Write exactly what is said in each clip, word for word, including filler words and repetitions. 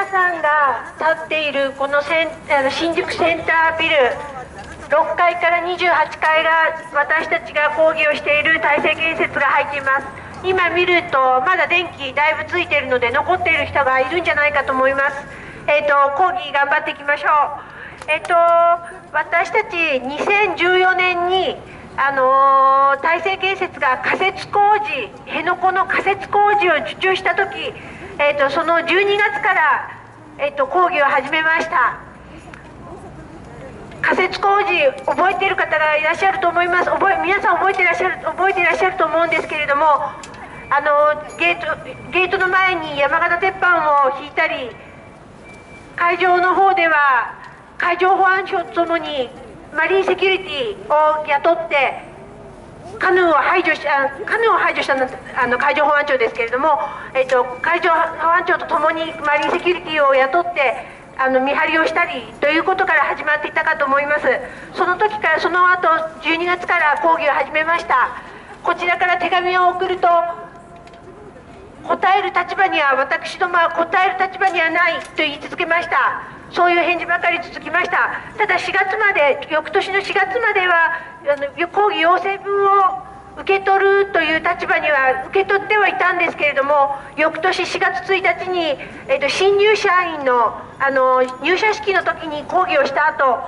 さんが立っているこのセンあの新宿センタービルろっかいからにじゅうはちかいが私たちが講義をしている大成建設が入っています。今見るとまだ電気だいぶついているので残っている人がいるんじゃないかと思います。えーと講義頑張っていきましょう。えーと私たちにせんじゅうよねんにあのー、大成建設が仮設工事辺野古の仮設工事を受注した時、えーとそのじゅうにがつから、えーと講義を始めました。仮設工事覚えている方がいらっしゃると思います。覚え皆さん覚えていらっしゃる覚えていらっしゃると思うんですけれども、あのゲートゲートの前に山形鉄板を引いたり、海上の方では海上保安庁とともにマリンセキュリティを雇ってカヌーを排除しあカヌーを排除したのあの海上保安庁ですけれども、えっと、海上保安庁とともにマリンセキュリティを雇ってあの見張りをしたりということから始まっていたかと思います。その時からその後じゅうにがつから講義を始めました。こちらから手紙を送ると、答える立場には私どもは答える立場にはないと言い続けました。そういう返事ばかり続きました。ただしがつまで翌年のしがつまではあの講義要請文を受け取るという立場には受け取ってはいたんですけれども、翌年しがつついたちに、えーと、新入社員の、あの入社式の時に講義をした後、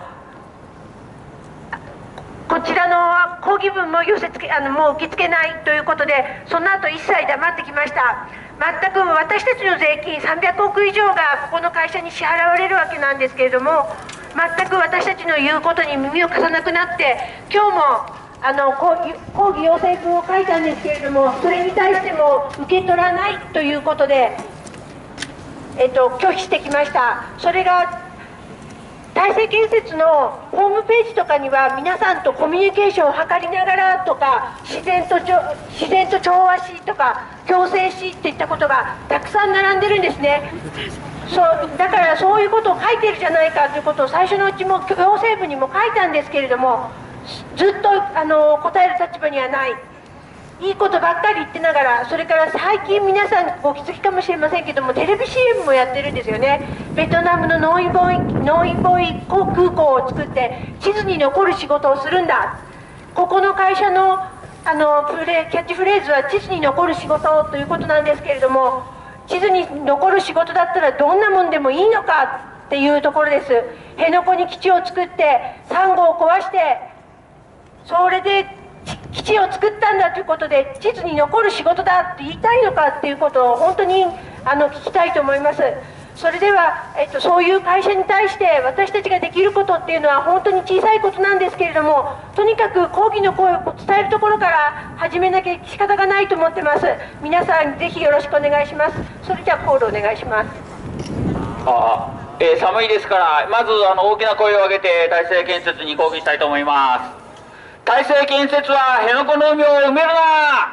こちらの講義文も寄せ付けあのもう受け付けないということで、その後一切黙ってきました。全く私たちの税金さんびゃくおく以上がここの会社に支払われるわけなんですけれども、全く私たちの言うことに耳を貸さなくなって、今日もあの講義講義要請文を書いたんですけれども、それに対しても受け取らないということで、えっと、拒否してきました。それが大成建設のホームページとかには皆さんとコミュニケーションを図りながらとか、自然と自然と調和しとか共生しといったことがたくさん並んでるんですね。そうだからそういうことを書いてるじゃないかということを最初のうちも要請文にも書いたんですけれども、ずっとあの答える立場にはない、いいことばっかり言ってながら、それから最近皆さんご気づきかもしれませんけども、テレビ シーエム もやってるんですよね。ベトナムのノイボイノイボイ空港を作って地図に残る仕事をするんだ。ここの会社のあのプレキャッチフレーズは地図に残る仕事ということなんですけれども、地図に残る仕事だったらどんなもんでもいいのかっていうところです。辺野古に基地を作ってサンゴを壊して、それで基地を作ったんだということで地図に残る仕事だって言いたいのかっていうことを本当にあの聞きたいと思います。それでは、えっと、そういう会社に対して私たちができることっていうのは本当に小さいことなんですけれども、とにかく抗議の声を伝えるところから始めなきゃ仕方がないと思ってます。皆さんぜひよろしくお願いします。それじゃあコールお願いします。 ああ、えー、寒いですからまずあの大きな声を上げて大成建設に抗議したいと思います。大成建設は辺野古の海を埋めるな。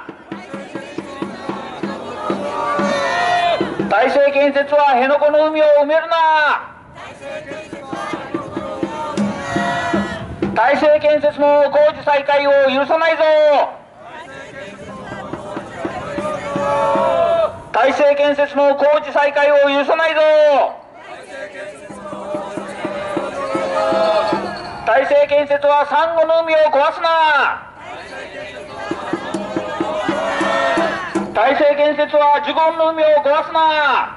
大成建設は辺野古の海を埋めるな。大成建設の工事再開を許さないぞ。大成建設の工事再開を許さないぞ。大成建設はサンゴの海を壊すな。大成建設はジュゴンの海を壊すな。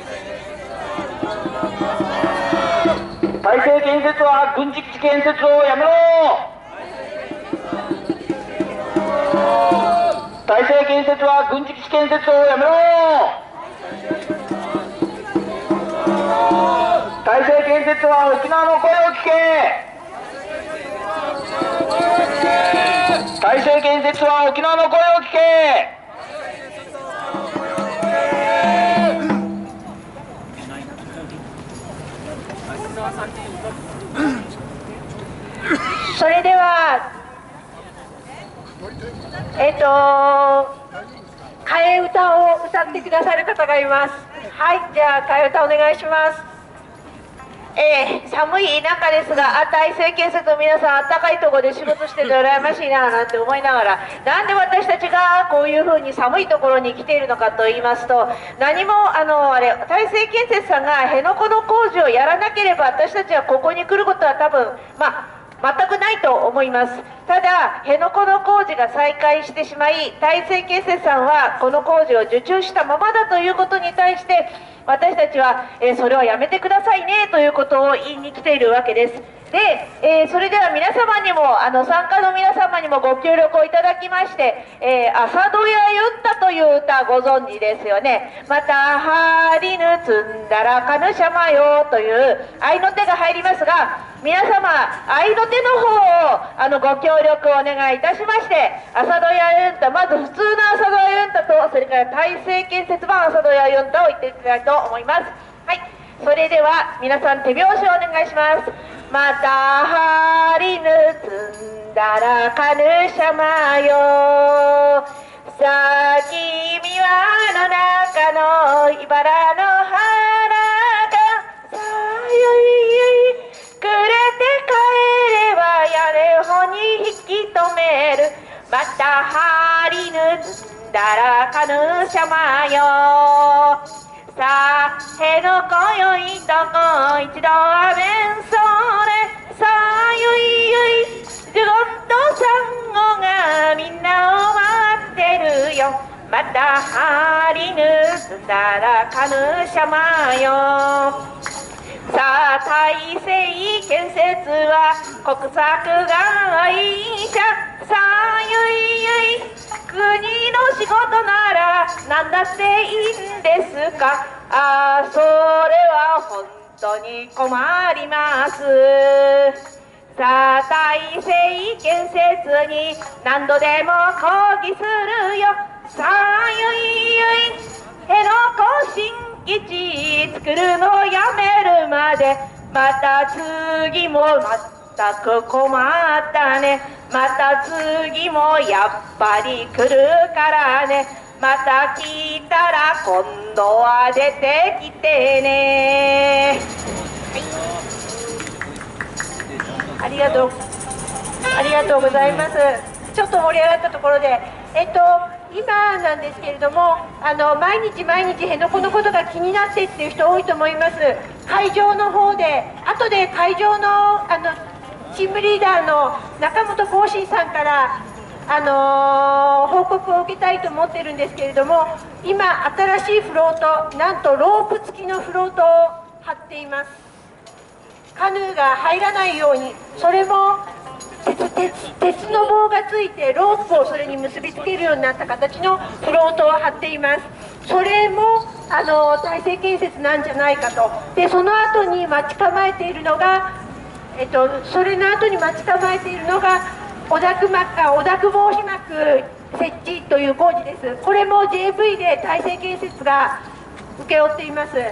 大成建設は軍事基地建設をやめろ。大成建設は軍事基地建設をやめろ。大成建設は沖縄の声を聞け。大成建設は沖縄の声を聞け。 それではえっと替え歌を歌ってくださる方がいます。はい、じゃあ替え歌お願いします。 えー、寒い中ですが、あ体制建設の皆さん、あったかいところで仕事してて羨ましいななんて思いながら、なんで私たちがこういうふうに寒いところに来ているのかと言いますと、何もあのあれ体制建設さんが辺野古の工事をやらなければ、私たちはここに来ることは多分、まあ、全くないと思います。ただ、辺野古の工事が再開してしまい、体制建設さんはこの工事を受注したままだということに対して、私たちは、えー、それはやめてくださいねということを言いに来ているわけです。で、えー、それでは皆様にも、あの参加の皆様にもご協力をいただきまして、えー、朝ドヤユンタという歌ご存知ですよね。また、はりぬつんだらかぬしゃまよという合いの手が入りますが、皆様、合いの手の方をあのご協力をお願いいたしまして、朝ドヤユンタ、まず普通の朝ドヤユンタと、それから体制建設版朝ドヤユンタを言っていきたいと思います。はい、それでは皆さん手拍子をお願いします。またはりぬつんだらかぬしゃまよ、さあ君はの中の茨の花がさあゆいゆいくれて帰れば屋根穂に引き止める、またはりぬつんだらかぬしゃまよ、さあ辺野古よいとこ一度はめんそれ、さあゆいゆいジュゴンとサンゴがみんなを待ってるよ、またはりぬつんだらかぬしゃまよ、さあ体制建設は国策会社、さあゆいゆい国の仕事なら何だっていいんですか、ああそれは本当に困ります。さあ体制建設に何度でも抗議するよ、さあゆいゆい辺野古新基地作るのやめるまで、また次も全く困ったね、また次もやっぱり来るからね、また来たら今度は出てきてね、はい、ありがとうありがとうございます。ちょっと盛り上がったところで、えっと今なんですけれども、あの毎日毎日辺野古のことが気になってっていう人多いと思います。会場の方で、後で会場のあのチームリーダーの中本幸信さんから、あのー、報告を受けたいと思ってるんですけれども、今新しいフロート、なんとロープ付きのフロートを張っています。カヌーが入らないように、それも鉄, 鉄, 鉄の棒がついてロープをそれに結びつけるようになった形のフロートを張っています。それもあの体制建設なんじゃないかと。でその後に待ち構えているのが、えっと、それの後に待ち構えているのが汚濁膜あ汚濁防止膜設置という工事です。これも ジェーブイ で体制建設が請け負っています。で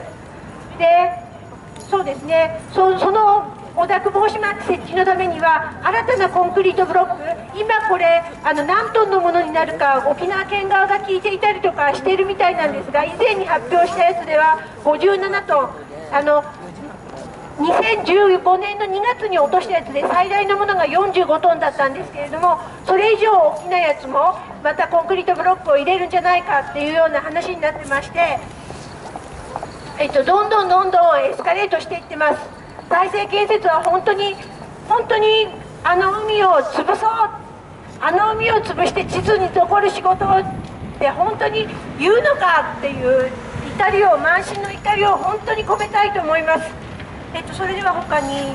そうですね、そ, その汚濁防止膜設置のためには新たなコンクリートブロック、今これあの何トンのものになるか沖縄県側が聞いていたりとかしているみたいなんですが、以前に発表したやつではごじゅうななトン、あのにせんじゅうごねんのにがつに落としたやつで最大のものがよんじゅうごトンだったんですけれども、それ以上大きなやつもまたコンクリートブロックを入れるんじゃないかっていうような話になってまして、えっと、どんどんどんどんエスカレートしていってます。体制建設は本当に本当にあの海を潰そう、あの海を潰して地図に残る仕事って本当に言うのかっていう怒りを、満身の怒りを本当に込めたいと思います。えっと、それでは他に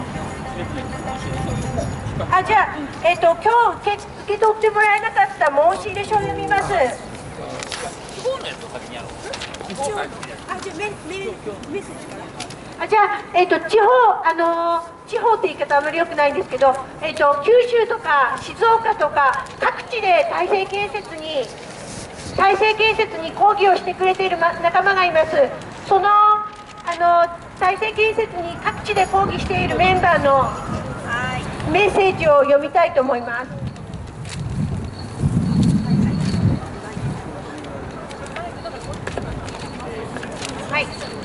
あじゃあ、えっと、今日受け、受け取ってもらえなかった申し入れ書を読みます。あじゃあメメメッセージからあじゃあ、えっと、地方、あのー、地方って言い方あまり良くないんですけど、えっと、九州とか静岡とか各地で体制建設に体制建設に抗議をしてくれている仲間がいます。そのあの体制建設に各地で抗議しているメンバーのメッセージを読みたいと思います。はい。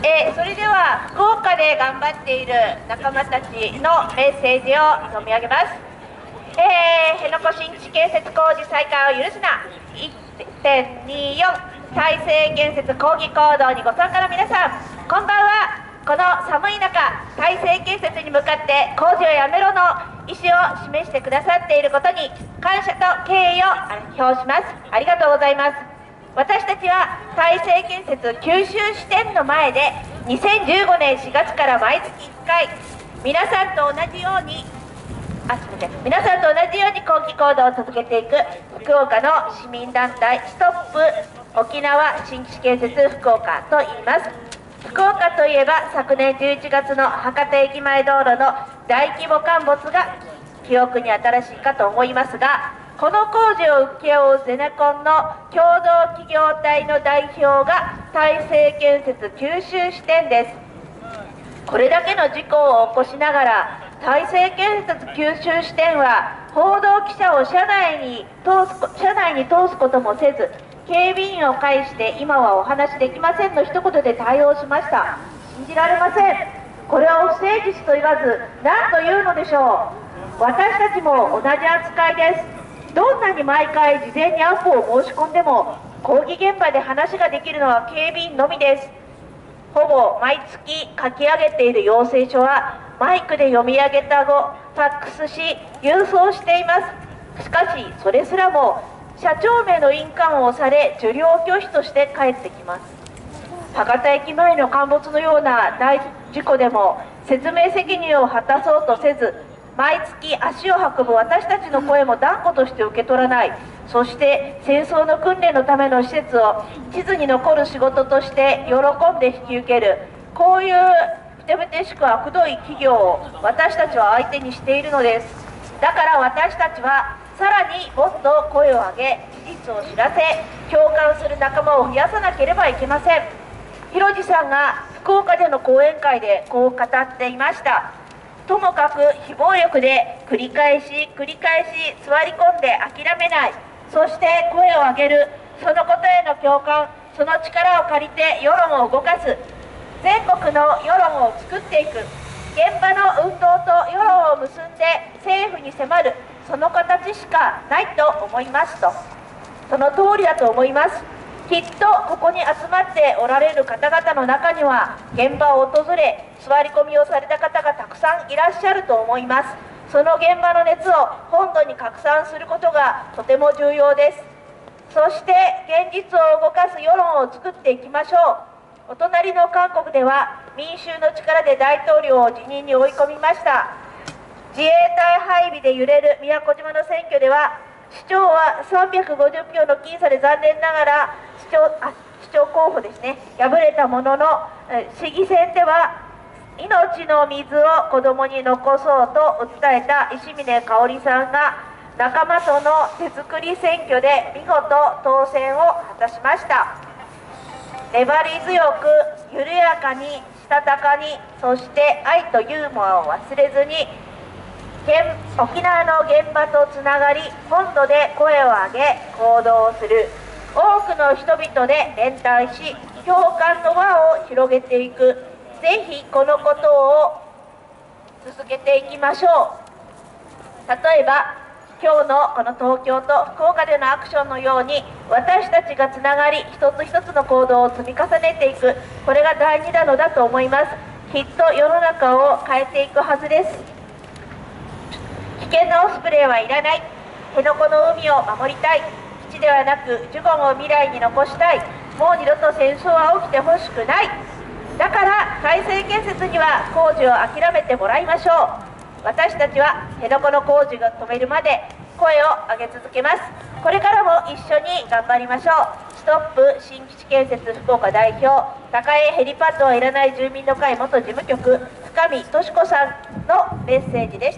えー、それでは福岡で頑張っている仲間たちのメッセージを読み上げます。えー、辺野古新基地建設工事再開を許すな いってんにじゅうよん 再生建設抗議行動にご参加の皆さん、こんばんは。この寒い中、再生建設に向かって工事をやめろの意思を示してくださっていることに感謝と敬意を表します。ありがとうございます。私たちは再生建設九州支店の前でにせんじゅうごねんしがつから毎月いっかい皆さんと同じようにあすみません皆さんと同じように抗議行動を続けていく福岡の市民団体ストップ沖縄新基地建設福岡と言います。福岡といえば昨年じゅういちがつの博多駅前道路の大規模陥没が記憶に新しいかと思いますが、この工事を請け負うゼネコンの共同企業体の代表が大成建設九州支店です。これだけの事故を起こしながら大成建設九州支店は報道記者を車内に通す車内に通すこともせず、警備員を介して今はお話できませんの一言で対応しました。信じられません。これを不誠実と言わず何というのでしょう。私たちも同じ扱いです。どんなに毎回事前にアポを申し込んでも抗議現場で話ができるのは警備員のみです。ほぼ毎月書き上げている要請書はマイクで読み上げた後ファックスし郵送しています。しかしそれすらも社長名の印鑑を押され受領拒否として返ってきます。博多駅前の陥没のような大事故でも説明責任を果たそうとせず、毎月足を運ぶ私たちの声も断固として受け取らない。そして戦争の訓練のための施設を地図に残る仕事として喜んで引き受ける、こういうふてぶてしく悪どい企業を私たちは相手にしているのです。だから私たちはさらにもっと声を上げ事実を知らせ共感する仲間を増やさなければいけません。広路さんが福岡での講演会でこう語っていました。ともかく非暴力で繰り返し繰り返し座り込んで諦めない、そして声を上げる、そのことへの共感、その力を借りて世論を動かす、全国の世論を作っていく、現場の運動と世論を結んで政府に迫る、その形しかないと思いますと。その通りだと思います。きっとここに集まっておられる方々の中には現場を訪れ座り込みをされた方がたくさんいらっしゃると思います。その現場の熱を本土に拡散することがとても重要です。そして現実を動かす世論を作っていきましょう。お隣の韓国では民衆の力で大統領を辞任に追い込みました。自衛隊配備で揺れる宮古島の選挙では市長はさんびゃくごじゅうひょうの僅差で残念ながら市長あ市長候補ですね敗れたものの、市議選では命の水を子どもに残そうと訴えた石嶺香織さんが仲間との手作り選挙で見事当選を果たしました。粘り強く緩やかにしたたかに、そして愛とユーモアを忘れずに沖縄の現場とつながり本土で声を上げ行動する、多くの人々で連帯し共感の輪を広げていく、ぜひこのことを続けていきましょう。例えば今日のこの東京と福岡でのアクションのように私たちがつながり一つ一つの行動を積み重ねていく、これが第二なのだと思います。きっと世の中を変えていくはずです。危険なオスプレイはいらない。辺野古の海を守りたい。基地ではなくジュゴンを未来に残したい。もう二度と戦争は起きてほしくない。だから再生建設には工事を諦めてもらいましょう。私たちは辺野古の工事が止めるまで声を上げ続けます。これからも一緒に頑張りましょう。ストップ新基地建設福岡代表、高江ヘリパッドはいらない住民の会元事務局深見敏子さんのメッセージでした。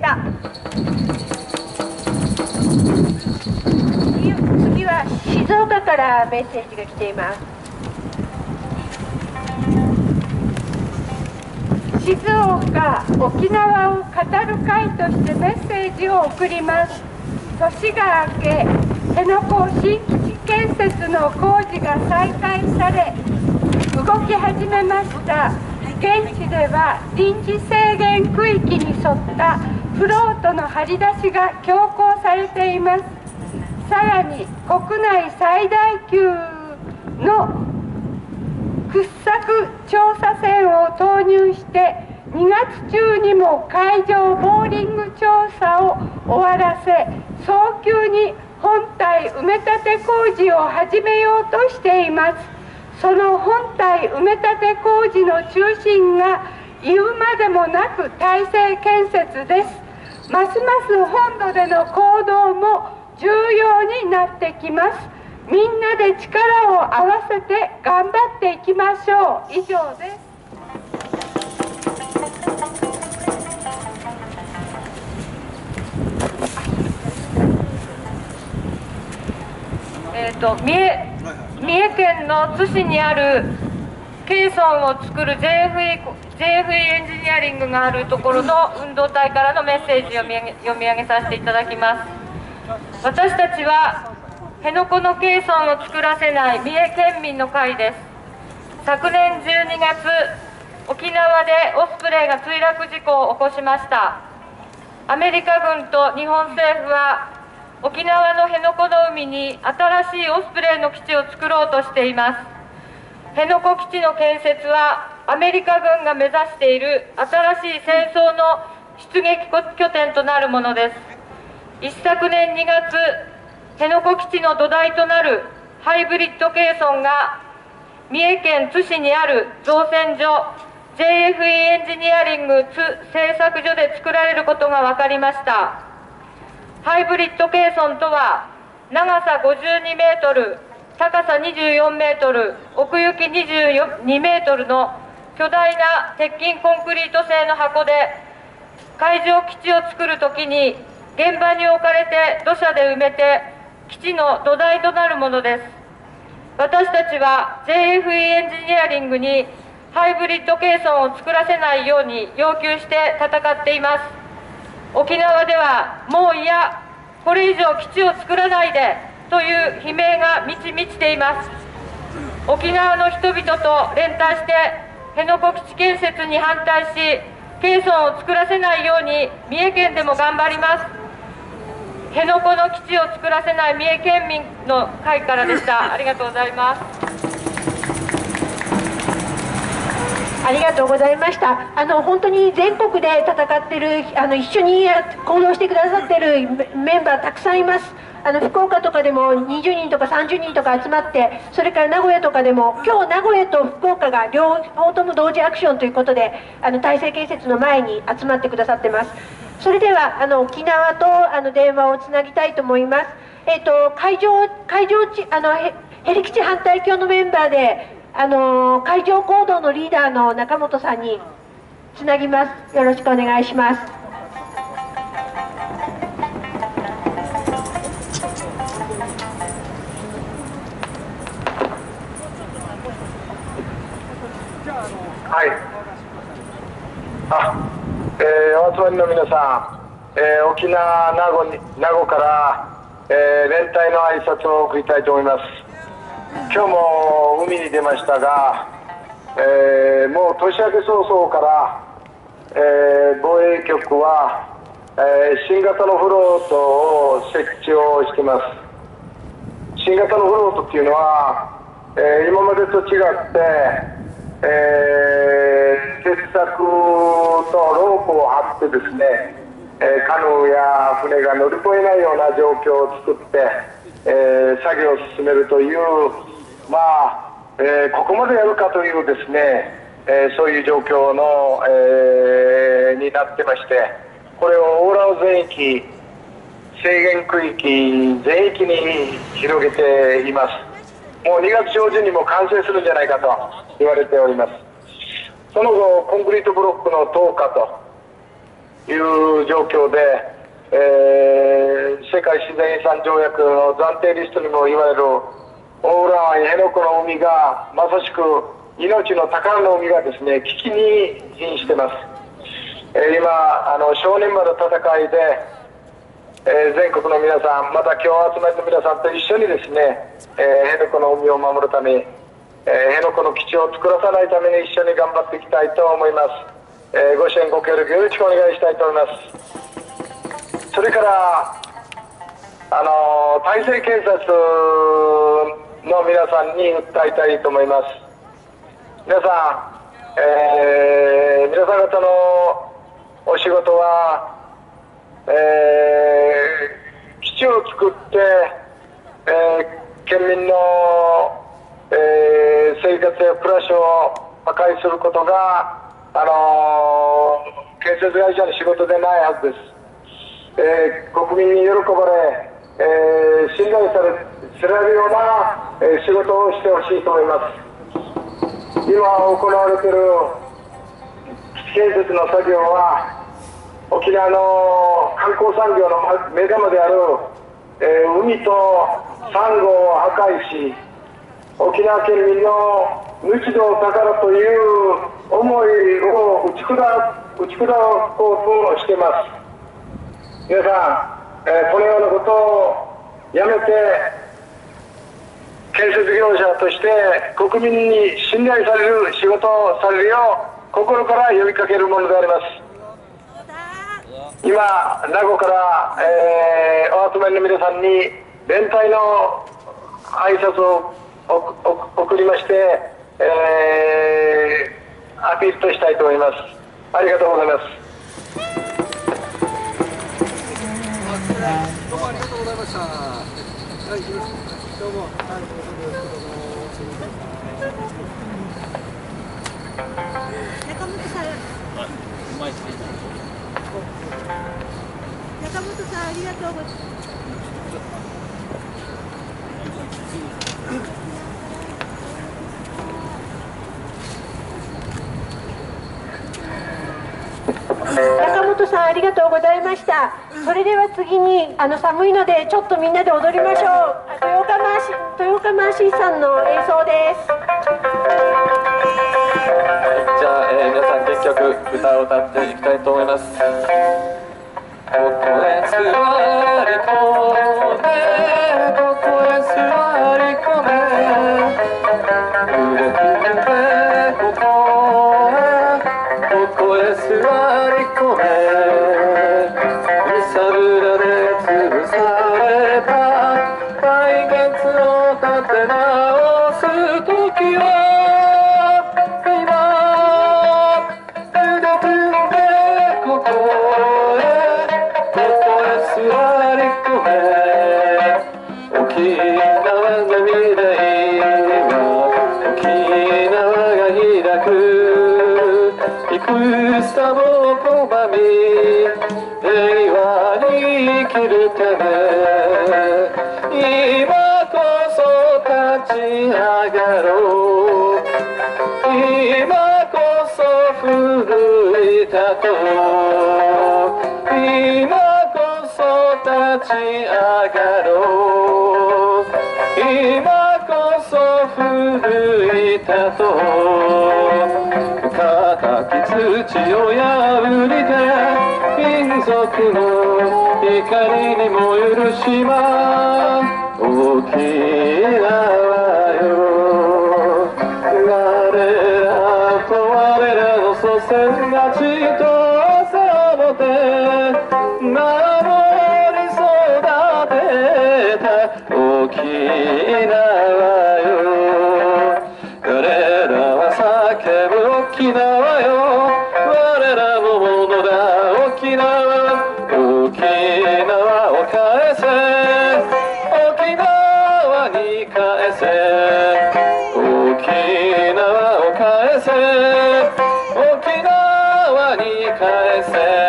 次は静岡からメッセージが来ています。静岡、沖縄を語る会としてメッセージを送ります。年が明け、辺野古新基地建設の工事が再開され、動動き始めました。現地では臨時制限区域に沿ったフロートの張り出しが強行されています。さらに国内最大級の掘削調査船を投入してにがつ中にも海上ボーリング調査を終わらせ、早急に本体埋め立て工事を始めようとしています。その本体埋め立て工事の中心が言うまでもなく体制建設です。ますます本土での行動も重要になってきます。みんなで力を合わせて頑張っていきましょう。以上です。えーと、三重、三重県の津市にあるケーソンを作る ジェイエフイー、ジェイエフイー エンジニアリングがあるところの運動体からのメッセージを読み上げ、読み上げさせていただきます。私たちは辺野古のケーソンを作らせない三重県民の会です。昨年じゅうにがつ、沖縄でオスプレイが墜落事故を起こしました。アメリカ軍と日本政府は沖縄の辺野古の海に新しいオスプレイの基地を作ろうとしています。辺野古基地の建設はアメリカ軍が目指している新しい戦争の出撃拠点となるものです。一昨年にがつ、辺野古基地の土台となるハイブリッドケーソンが三重県津市にある造船所 ジェイエフイー エンジニアリング津製作所で作られることが分かりました。ハイブリッドケーソンとは長さごじゅうにメートル、高さにじゅうよんメートル、奥行きにじゅうにメートルの巨大な鉄筋コンクリート製の箱で、海上基地を作るときに現場に置かれて土砂で埋めて基地の土台となるものです。私たちは ジェイエフイー エンジニアリングにハイブリッドケーソンを作らせないように要求して戦っています。沖縄ではもういや、これ以上基地を作らないでという悲鳴が満ち満ちています。沖縄の人々と連帯して辺野古基地建設に反対し、ケーソンを作らせないように三重県でも頑張ります。辺野古の基地を作らせない三重県民の会からでした。ありがとうございます。 ありがとうございました。あの本当に全国で戦っている、あの一緒に行動してくださっているメンバーたくさんいます。あの福岡とかでもにじゅうにんとかさんじゅうにんとか集まって、それから名古屋とかでも、今日名古屋と福岡が両方とも同時アクションということで、あの体制建設の前に集まってくださってます。それではあの沖縄とあの電話をつなぎたいと思います。えっと海上海上地あのヘリ基地反対協のメンバーで、あの海上行動のリーダーの中本さんにつなぎます。よろしくお願いします。 はい。あ、えー、お集まりの皆さん、えー、沖縄名護に名護から、えー、連帯の挨拶を送りたいと思います。今日も海に出ましたが、えー、もう年明け早々から、えー、防衛局は、えー、新型のフロートを設置をしています。新型のフロートっていうのは、えー、今までと違って、えー、鉄柵とロープを張ってですね、えー、カヌーや船が乗り越えないような状況を作って、えー、作業を進めるという、まあ、えー、ここまでやるかというですね、えー、そういう状況の、えー、になってまして、これをオーラオ全域、制限区域全域に広げています。もうにがつ上旬にも完成するんじゃないかと言われております。その後コンクリートブロックの投下という状況で、えー、世界自然遺産条約の暫定リストにも言われる大浦湾辺野古の海がまさしく命の宝の海がですね、危機に瀕しています。えー、今あの正念場の戦いで、えー、全国の皆さん、また今日集まりの皆さんと一緒にですね、えー、辺野古の海を守るため、 えー、辺野古の基地を作らさないために一緒に頑張っていきたいと思います。えー、ご支援ご協力よろしくお願いしたいと思います。それからあの大成建設の皆さんに訴えたいと思います。皆さん、えー、皆さん方のお仕事は、えー、基地を作って、えー、県民の、えー、生活や暮らしを破壊することが、あのー、建設会社の仕事でないはずです。えー、国民に喜ばれ、えー、信頼され知られるような、えー、仕事をしてほしいと思います。今行われている基地建設の作業は沖縄の観光産業の目玉である、えー、海とサンゴを破壊し、沖縄県民の日常宝という思いを打ち砕打ち砕こうとしています。皆さん、えー、このようなことをやめて、建設業者として国民に信頼される仕事をされるよう心から呼びかけるものであります。今名護から、えー、お集まりの皆さんに連帯の挨拶を送りまして、えー、アピールとしたいと思います。ありがとうございます。 どうもありがとうございました。はい、どうも。はい、 中本さん。 はい、うまいですね。 中本さん、ありがとうございます。 中本さん、ありがとうございました。それでは次にあの寒いのでちょっとみんなで踊りましょう。豊川マーシー豊川マーシーさんの演奏です。 じゃあ、えー、皆さん元気よく歌を歌っていきたいと思います。ここへ座り込め、ここへ座り込め、腕組んでここへ、ここへ座り込め、揺さぶられ潰された来月を立て直す時はさも拒み平和に生きるため今こそ立ち上がろう今こそ奮い立とう今こそ立ち上がろう今こそ奮い立とう固き土を破りて民族の怒りにも許しま沖縄よ我らと我らの祖先が血と汗をもて守り育てた沖縄よ我らは叫ぶ沖縄よ我らのものだ沖縄沖縄を返せ沖縄に返せ沖縄を返せ沖縄に返せ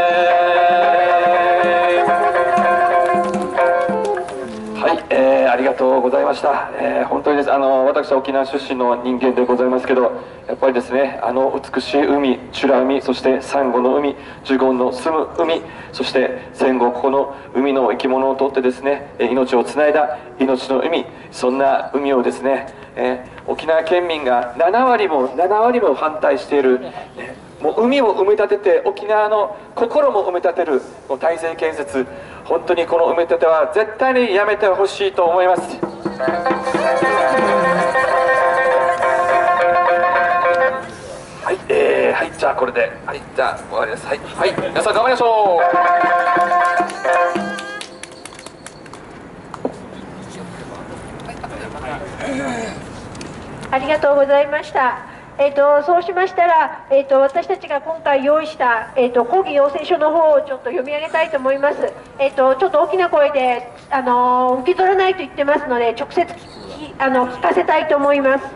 はい、えー、ありがとうございました、えー、本当にです、あの私は沖縄出身の人間でございますけど、やっぱりですね、あの美しい海、美ら海、そしてサンゴの海、ジュゴンの住む海、そして戦後ここの海の生き物をとってですね、命をつないだ命の海、そんな海をですね、えー、沖縄県民がななわりもななわりも反対している、ね、もう海を埋め立てて沖縄の心も埋め立てるこの大成建設、本当にこの埋め立ては絶対にやめてほしいと思います。 じゃあこれで、はい、じゃあ終わりです。はい、はい、皆さん頑張りましょう。 ありがとうございました。えー、とそうしましたら、えー、と私たちが今回用意した、えー、と講義要請書の方をちょっと読み上げたいと思います。えー、とちょっと大きな声で、あのー、受け取らないと言ってますので、直接あの聞かせたいと思います。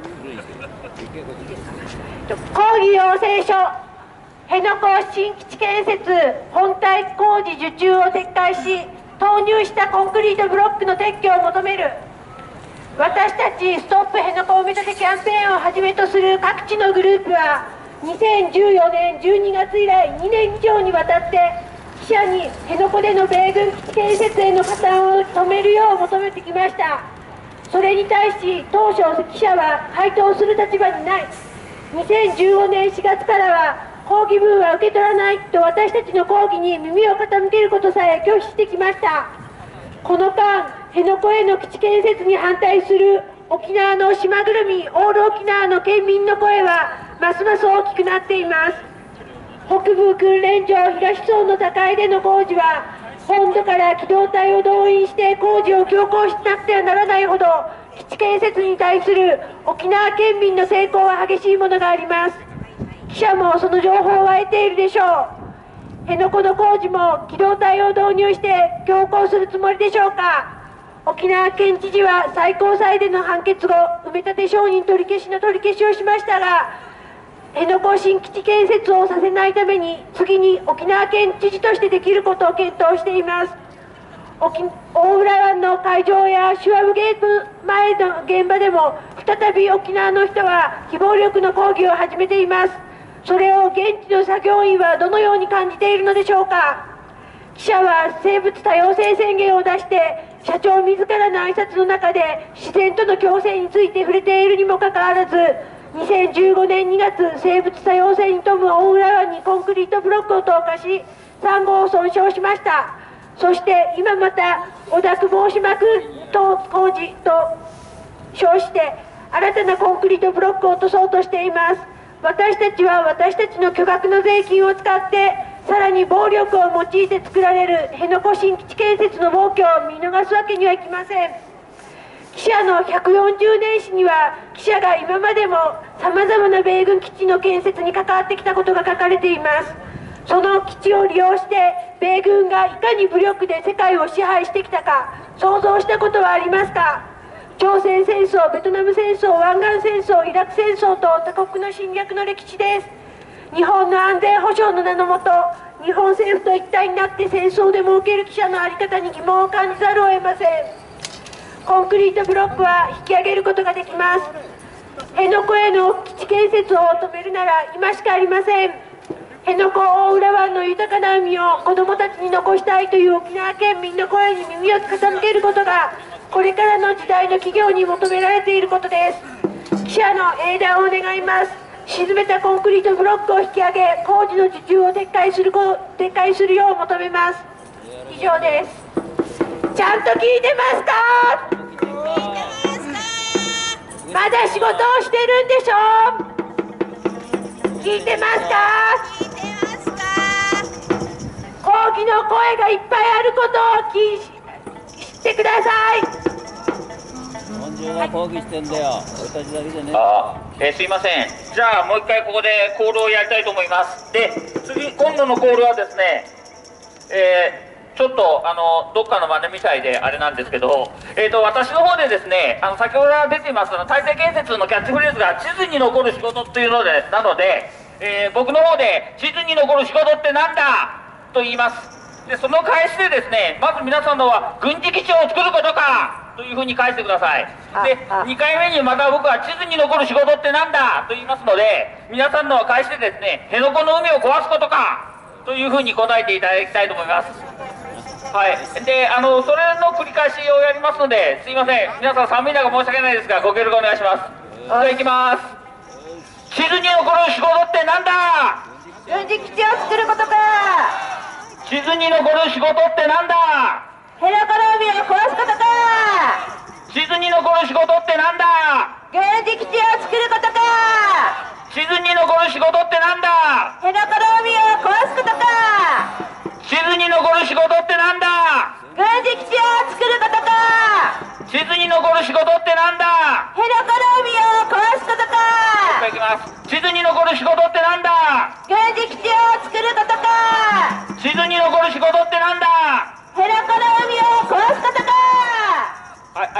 講義要請書、辺野古新基地建設本体工事受注を撤回し、投入したコンクリートブロックの撤去を求める。私たちストップ辺野古埋め立てキャンペーンをはじめとする各地のグループは、にせんじゅうよねんじゅうにがつ以来にねん以上にわたって記者に辺野古での米軍基地建設への加担を止めるよう求めてきました。それに対し当初記者は回答する立場にない。にせんじゅうごねんしがつからは抗議文は受け取らないと私たちの抗議に耳を傾けることさえ拒否してきました。この間、辺野古への基地建設に反対する沖縄の島ぐるみオール沖縄の県民の声はますます大きくなっています。北部訓練場東村の高いでの工事は、本土から機動隊を動員して工事を強行しなくてはならないほど、基地建設に対する沖縄県民の抵抗は激しいものがあります。記者もその情報は得ているでしょう。辺野古の工事も機動隊を導入して強行するつもりでしょうか。沖縄県知事は最高裁での判決後、埋め立て承認取り消しの取り消しをしましたが、辺野古新基地建設をさせないために次に沖縄県知事としてできることを検討しています。沖大浦湾の海上やシュワブゲート前の現場でも再び沖縄の人は非暴力の抗議を始めています。それを現地の作業員はどのように感じているのでしょうか。記者は生物多様性宣言を出して社長自らの挨拶の中で自然との共生について触れているにもかかわらず、にせんじゅうごねんにがつ生物多様性に富む大浦湾にコンクリートブロックを投下しサンゴを損傷しました。そして今また汚濁防止膜等工事と称して新たなコンクリートブロックを落とそうとしています。私たちは私たちの巨額の税金を使ってさらに暴力を用いて作られる辺野古新基地建設の暴挙を見逃すわけにはいきません。記者のひゃくよんじゅうねん史には記者が今までもさまざまな米軍基地の建設に関わってきたことが書かれています。その基地を利用して米軍がいかに武力で世界を支配してきたか想像したことはありますか。朝鮮戦争、ベトナム戦争、湾岸戦争、イラク戦争と他国の侵略の歴史です。日本の安全保障の名のもと、日本政府と一体になって戦争で儲ける記者の在り方に疑問を感じざるを得ません。コンクリートブロックは引き上げることができます。辺野古への基地建設を止めるなら今しかありません。辺野古大浦湾の豊かな海を子どもたちに残したいという沖縄県民の声に耳を傾けることがこれからの時代の企業に求められていることです。記者の英断を願います。沈めたコンクリートブロックを引き上げ工事の受注を撤回する撤回するよう求めます。以上です。ちゃんと聞いてますか？まだ仕事をしてるんでしょ？聞いてますか？抗議の声がいっぱいあることを聞知ってください。 本中が抗議してんだよ、俺たちだけでね。 あー、えー、すいません。じゃあもう一回ここでコールをやりたいと思います。で、次今度のコールはですね、えーちょっとあのどっかの真似みたいであれなんですけど、えー、と私の方でですね、あの先ほどから出ています大成建設のキャッチフレーズが地図に残る仕事っていうのでなので、えー僕の方で地図に残る仕事ってなんだと言います。でその返しでですね、まず皆さんのは軍事基地を作ることかというふうに返してください。でにかいめにまた僕は地図に残る仕事ってなんだと言いますので、皆さんのは返してですね、辺野古の海を壊すことかというふうに答えていただきたいと思います。はい、であのそれの繰り返しをやりますので、すいません、皆さん寒い中申し訳ないですがご協力お願いします。じゃあいきます。地図に残る仕事ってなんだ？ 軍事基地を作ることか。 地図に残る仕事ってなんだ？ 辺野古の海を壊すことか。 地図に残る仕事ってなんだ？ 軍事基地を作ることか。 地図に残る仕事ってなんだ？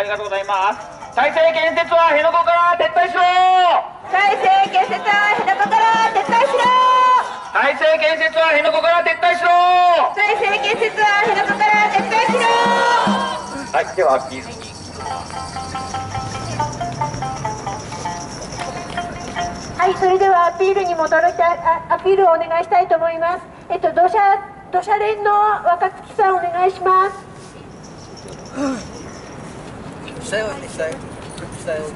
ありがとうございます。大成建設は辺野古から撤退しろ。 大成建設は辺野古から撤退しろ。 大成建設は辺野古から撤退しろ。 大成建設は辺野古から撤退しろ。 はい、ではビールに。 はい、それではアピールに戻りたい、アピールをお願いしたいと思います。えっと土砂土砂連の若月さんお願いします。 下よ下よ下よ。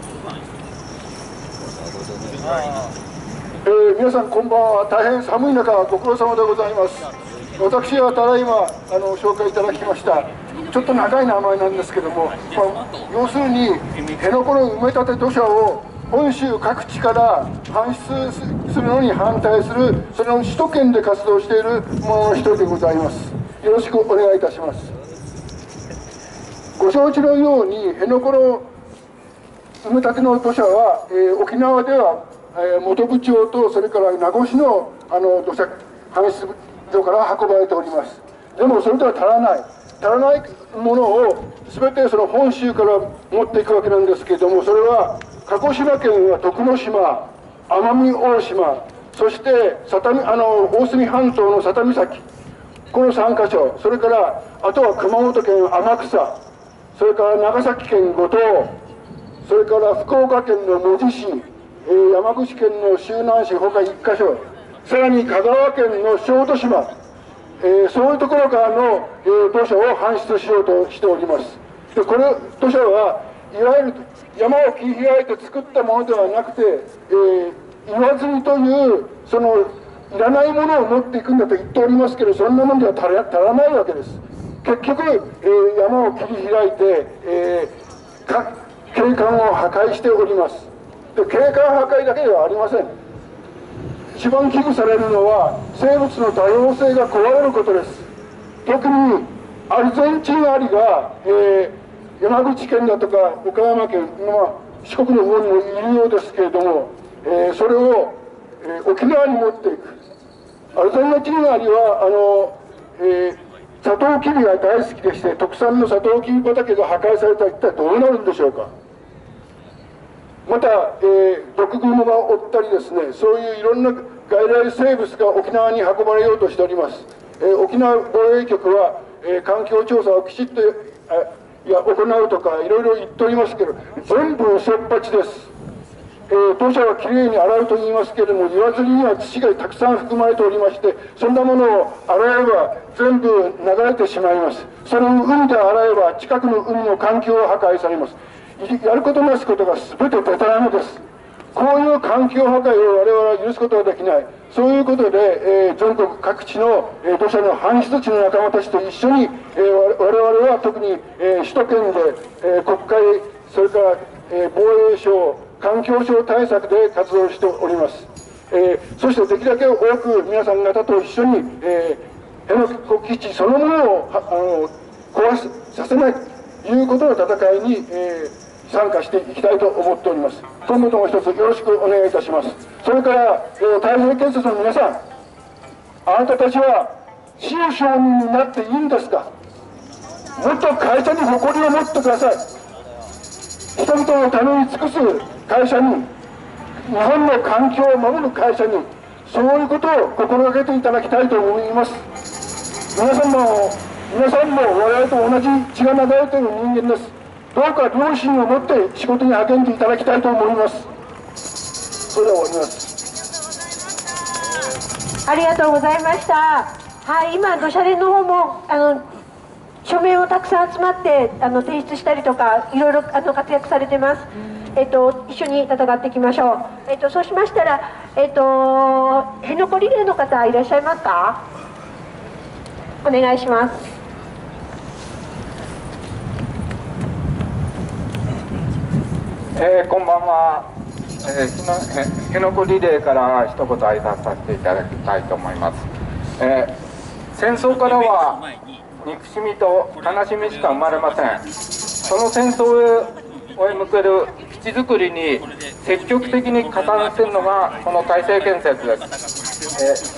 えー、皆さんこんばんは。大変寒い中ご苦労様でございます。私はただいまあの紹介いただきましたちょっと長い名前なんですけども、まあ、要するに辺野古の埋め立て土砂を本州各地から搬出するのに反対する、その首都圏で活動している者の一人でございます。よろしくお願いいたします。ご承知のように辺野古の埋め立ての土砂は、えー、沖縄では、えー、本部町とそれから名護市のあの土砂搬出所から運ばれております。でもそれでは足らない足らないものを全てその本州から持っていくわけなんですけれども、それは鹿児島県は徳之島、奄美大島、そして佐多あの大隅半島の佐多岬、このさんかしょ、それからあとは熊本県天草、それから長崎県五島、それから福岡県の門司市、えー、山口県の周南市ほかいっかしょ、さらに香川県の小豆島、えー、そういうところからの、えー、土砂を搬出しようとしております。でこの土砂はいわゆる山を切り開いて作ったものではなくて、えー、岩積みというそのいらないものを持っていくんだと言っておりますけど、そんなものでは足ら、足らないわけです。結局、えー、山を切り開いて、えー、か景観を破壊しております。で景観破壊だけではありません。一番危惧されるのは生物の多様性が壊れることです。特にアルゼンチンアリが、えー、山口県だとか岡山県、まあ、四国の方にもいるようですけれども、えー、それを、えー、沖縄に持っていく。アルゼンチンアリはあの、えー、サトウキビが大好きでして、特産のサトウキビ畑が破壊されたら一体どうなるんでしょうか。また、えー、毒グモが追ったりですね、そういういろんな外来生物が沖縄に運ばれようとしております。えー、沖縄防衛局は、えー、環境調査をきちっといや行うとかいろいろ言っておりますけど、全部嘘っぱちです。えー、土砂はきれいに洗うと言いますけれども、岩釣りには土がたくさん含まれておりまして、そんなものを洗えば全部流れてしまいます。それを海で洗えば近くの海の環境が破壊されます。やることなすことが全てデタラメです。こういう環境破壊を我々は許すことはできない。そういうことで、えー、全国各地の、えー、土砂の搬出地の仲間たちと一緒に、えー、我々は特に、えー、首都圏で、えー、国会、それから、えー、防衛省、環境省対策で活動しております。えー、そしてできるだけ多く皆さん方と一緒に、えー、辺野古基地そのものをあの壊させないということの戦いに、えー参加していきたいと思っております。今後とも一つよろしくお願いいたします。それから、えー、大成建設の皆さん、あなたたちは市の承認になっていいんですか。もっと会社に誇りを持ってください。人々のために尽くす会社に、日本の環境を守る会社に、そういうことを心がけていただきたいと思います。皆さんも皆さんも我々と同じ血が流れている人間です。どうか良心を持って仕事に励んでいただきたいと思います。それでは終わります。 ありがとうございました。はい、今土砂連の方もあの署名をたくさん集まってあの提出したりとかいろいろあの活躍されてます。えっと一緒に戦っていきましょう。えっとそうしましたらえっと辺野古リレーの方いらっしゃいますか。お願いします。 えー、こんばんは、えー、辺野古リレーから一言挨拶させていただきたいと思います。えー、戦争からは憎しみと悲しみしか生まれません。その戦争へ向ける基地づくりに積極的に加担しているのがこの大成建設です。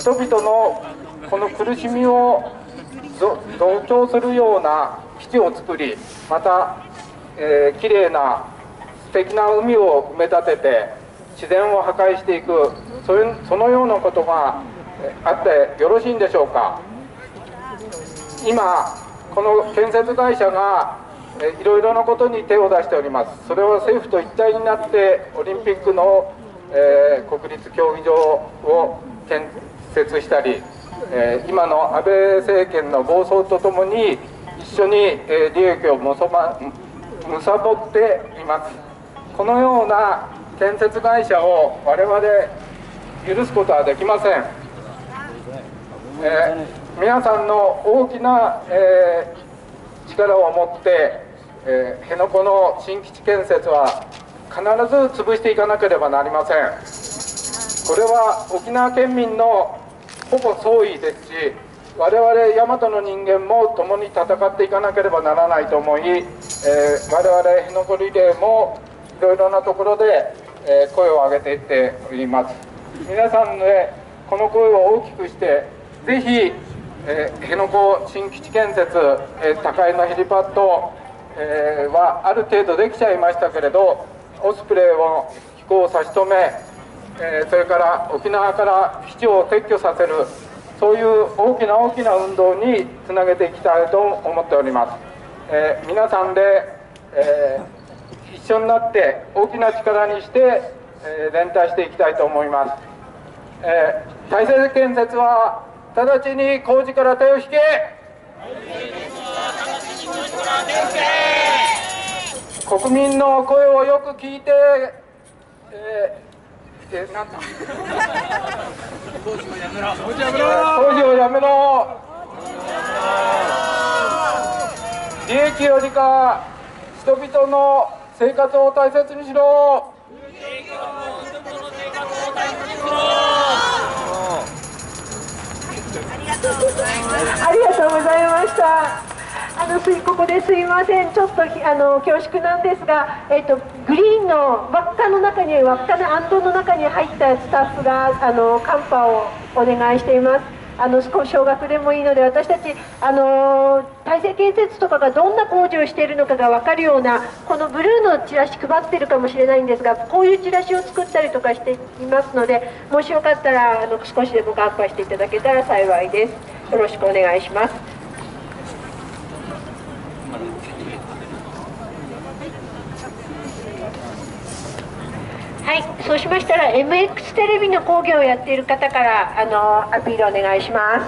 えー、人々のこの苦しみを増長するような基地を作り、またえー、きれいな素敵な海を埋め立てて自然を破壊していく、そういうそのようなことがあってよろしいんでしょうか。今この建設会社がいろいろなことに手を出しております。それは政府と一体になってオリンピックの、えー、国立競技場を建設したり、えー、今の安倍政権の暴走とともに一緒に、えー、利益をむさば、むさぼっています。このような建設会社を我々許すことはできません。えー、皆さんの大きな、えー、力を持って、えー、辺野古の新基地建設は必ず潰していかなければなりません。これは沖縄県民のほぼ総意ですし、我々大和の人間も共に戦っていかなければならないと思い、えー、我々辺野古リレーもいろいろなところで、えー、声を上げていっております。皆さんでこの声を大きくしてぜひ、えー、辺野古新基地建設、えー、高江のヘリパッド、えー、はある程度できちゃいましたけれど、オスプレイを飛行を差し止め、えー、それから沖縄から基地を撤去させる、そういう大きな大きな運動につなげていきたいと思っております。えー、皆さんで、えー、一緒になって大きな力にして、えー、連帯していきたいと思います。えー、大成建設は直ちに工事から手を引け。国民の声をよく聞いて、えー、えなんだ工事をやめろ工事をやめろ利益よりか人々の生活を大切にしろ。 ありがとうございました。あのすいここですいません、ちょっとあの恐縮なんですが、えっと、グリーンの輪っかの中に輪っかの暗灯の中に入ったスタッフがあのカンパをお願いしています。あの少し少額でもいいので、私たちあの大成建設とかがどんな工事をしているのかが分かるような、このブルーのチラシ配ってるかもしれないんですが、こういうチラシを作ったりとかしていますので、もしよかったらあの少しでもカンパしていただけたら幸いです。よろしくお願いします。はい、そうしましたら エムエックス テレビの講義をやっている方からあのアピールお願いします。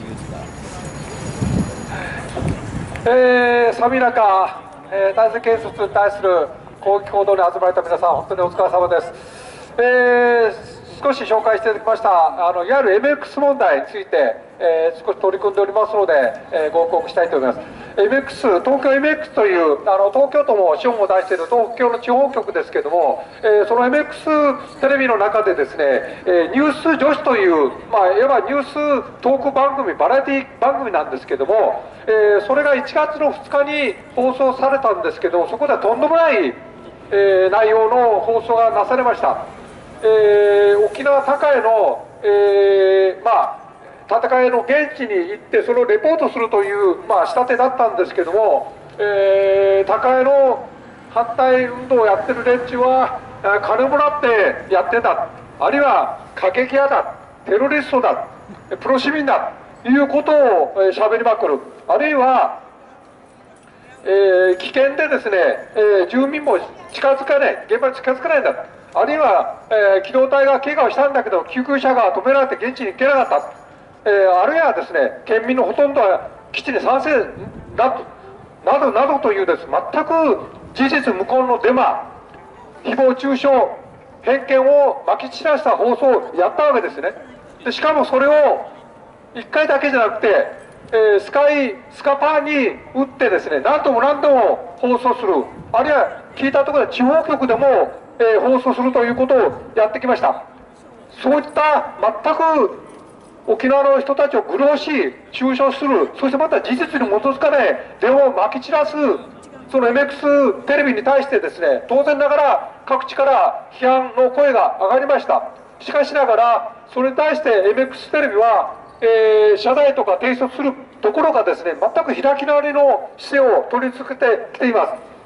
えー、寒い中、えー、大成建設に対する抗議行動に集まれた皆さん、本当にお疲れ様です。えー、少し紹介していただきましたあのいわゆる エムエックス 問題について、えー、少し取り組んでおりますので、えー、ご報告したいと思います。エムエックス 東京 エムエックス というあの東京都も資本を出している東京の地方局ですけれども、えー、その エムエックス テレビの中でですね、えー、ニュース女子という、まあ、いわばニューストーク番組、バラエティ番組なんですけれども、えー、それがいちがつのふつかに放送されたんですけど、そこではとんでもない、えー、内容の放送がなされました。えー、沖縄高江の、えー、まあ戦いの現地に行ってそれをレポートするという、まあ、仕立てだったんですけども、えー、高江の反対運動をやってる連中は金もらってやってんだ、あるいは過激派だ、テロリストだ、プロ市民だということをしゃべりまくる、あるいは、えー、危険でですね、えー、住民も近づかない、現場に近づかないんだ、あるいは、えー、機動隊が怪我をしたんだけど救急車が止められて現地に行けなかった、えー、あるいはですね、県民のほとんどは基地に賛成だとなどなどというです、全く事実無根のデマ、誹謗中傷、偏見をまき散らした放送をやったわけですね。でしかもそれをいっかいだけじゃなくて、えー、スカイスカパーに打ってですね、何度も何度も放送する、あるいは聞いたところで地方局でも、えー、放送するということをやってきました。そういった全く沖縄の人たちを愚弄し中傷する、そしてまた事実に基づかない電話をまき散らす、その エムエックス テレビに対してですね、当然ながら各地から批判の声が上がりました。しかしながらそれに対して エムエックス テレビは、えー、謝罪とか提出するところがですね、全く開き直りの姿勢を取り続けてきています。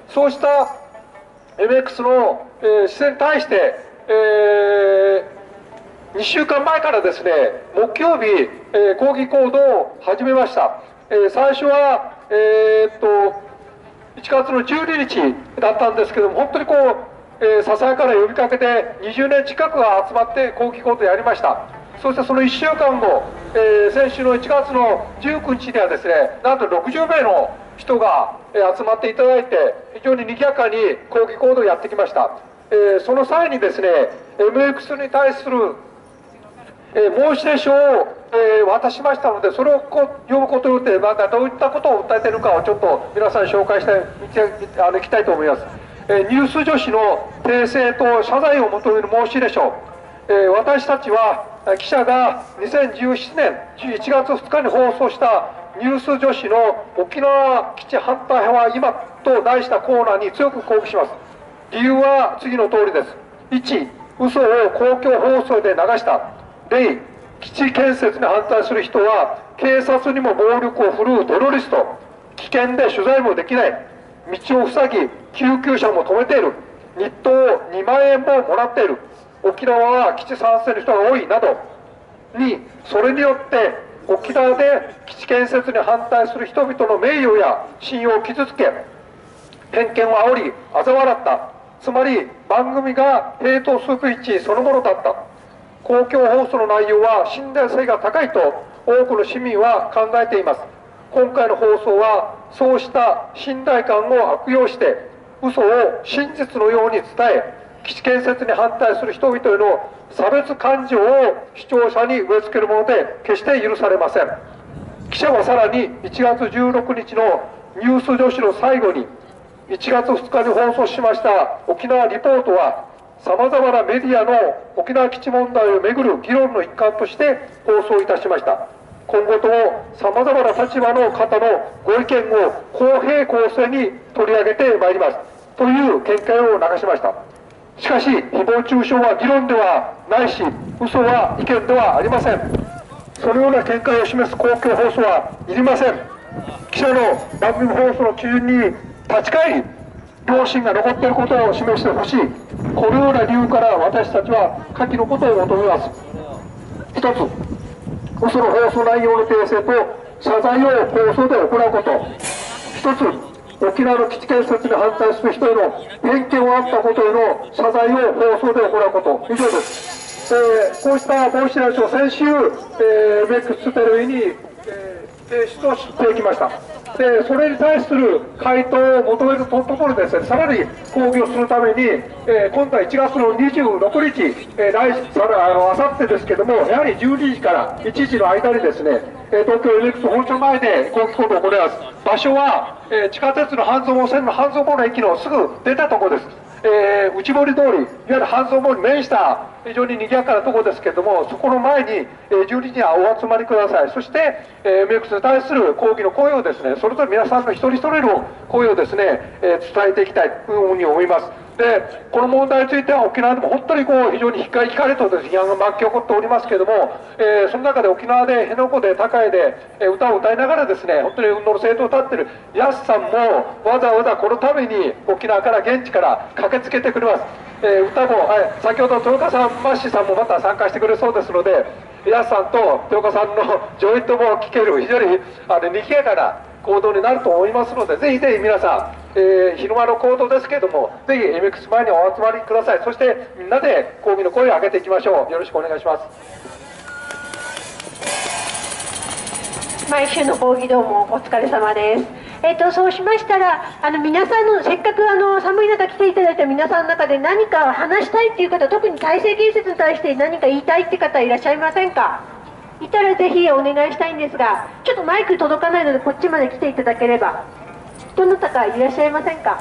そうした エムエックス の、えー、姿勢に対して、えー、にしゅうかんまえからですね、木曜日、えー、抗議行動を始めました。えー、最初は、えー、っといちがつのじゅうににちだったんですけども、本当にこう、えー、ささやかな呼びかけでにじゅうねん近くが集まって抗議行動をやりました。そしてそのいっしゅうかんご、えー、先週のいちがつのじゅうくにちにはですね、なんとろくじゅうめいの人が、えー、集まっていただいて、非常に賑やかに抗議行動をやってきました。えー、その際にですね、エムエックス に対する、えー、申し出書を、えー、渡しましたので、それをこ読むことによって、またどういったことを訴えているかをちょっと皆さんに紹介してあのいきたいと思います。えー、ニュース女子の訂正と謝罪を求める申し入れ書、えー、私たちは記者がにせんじゅうななねんいちがつふつかに放送したニュース女子の沖縄基地反対派は今と題したコーナーに強く抗議します。理由は次の通りです。いち、嘘を公共放送で流した。に、基地建設に反対する人は警察にも暴力を振るうテロリスト、危険で取材もできない、道を塞ぎ救急車も止めている、日当にまんえんももらっている、沖縄は基地賛成の人が多いなど。に、それによって沖縄で基地建設に反対する人々の名誉や信用を傷つけ、偏見を煽り嘲笑った。つまり番組がヘイトスピーチそのものだった。公共放送の内容は信頼性が高いと多くの市民は考えています。今回の放送はそうした信頼感を悪用して嘘を真実のように伝え、基地建設に反対する人々への差別感情を視聴者に植え付けるもので決して許されません。記者はさらにいちがつじゅうろくにちのニュース女子の最後にいちがつふつかに放送しました沖縄リポートは、さまざまなメディアの沖縄基地問題をめぐる議論の一環として放送いたしました。今後ともさまざまな立場の方のご意見を公平公正に取り上げてまいりますという見解を流しました。しかし誹謗中傷は議論ではないし、嘘は意見ではありません。そのような見解を示す公共放送はいりません。記者の番組放送の基準に立ち返り、良心が残っていることを示してほしい。このような理由から私たちは下記のことを求めます。一つ、嘘の放送内容の訂正と謝罪を放送で行うこと。一つ、沖縄の基地建設に反対する人への偏見をあったことへの謝罪を放送で行うこと。以上です。えー、こうした申し入れ書を先週、えー、メックステレビに、えー、提出をしてきました。でそれに対する回答を求めるところでですね、さらに抗議をするために、えー、今度はいちがつのにじゅうろくにち、えー、来さあのあさってですけども、やはりじゅうにじからいちじの間にですね、えー、東京エムエックス本社前で抗議行動を行います。場所は、えー、地下鉄の半蔵門線の半蔵門の駅のすぐ出たところです。えー、内堀通り、いわゆる半蔵門に面した非常に賑やかなところですけれども、そこの前に、えー、じゅうにじにはお集まりください。そして、えー、エムエックス に対する抗議の声をですね、それぞれ皆さんの一人一人の声をですね、えー、伝えていきたいというふうに思います。でこの問題については沖縄でも本当にこう非常に光光とですね批判が巻き起こっておりますけれども、えー、その中で沖縄で辺野古で高いで、えー、歌を歌いながらですね、本当に運動の政党を立っているヤスさんもわざわざこのために沖縄から現地から駆けつけてくれます。えー、歌も、はい、先ほど豊岡さん、マッシーさんもまた参加してくれそうですので、ヤスさんと豊岡さんのジョイントも聞ける非常にあの賑やかな行動になると思いますので、ぜひぜひ皆さん、えー、昼間の行動ですけれども、ぜひ エムエックス 前にお集まりください。そしてみんなで抗議の声を上げていきましょう。よろしくお願いします。 毎週の抗議どうもお疲れ様です。えー、とそうしましたら、あの皆さんのせっかくあの寒い中来ていただいた皆さんの中で何か話したいっていう方、特に体制建設に対して何か言いたいって方いらっしゃいませんか？いたらぜひお願いしたいんですが、ちょっとマイク届かないのでこっちまで来ていただければ。どなたかいらっしゃいませんか？